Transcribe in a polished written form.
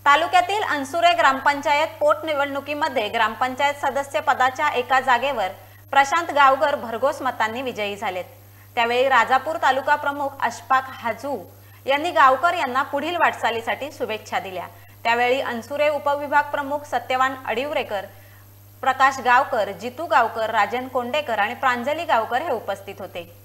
तालुक्यातील अनसुरे ग्रामपंचायत पोटनिवडणुकीमध्ये ग्रामपंचायत सदस्य पदाच्या एका जागेवर प्रशांत गावकर भरघोस मतांनी विजयी झालेत। त्यावेळी राजापूर तालुका प्रमुख अशफाक हाजू यांनी गावकर यांना पुढील वाटचालीसाठी शुभेच्छा दिल्या। त्यावेळी अनसुरे उपविभाग प्रमुख सत्यवान अडिवरेकर, प्रकाश गावकर, जितू गावकर, राजन कोंडेकर आणि प्रांजली गावकर हे उपस्थित होते।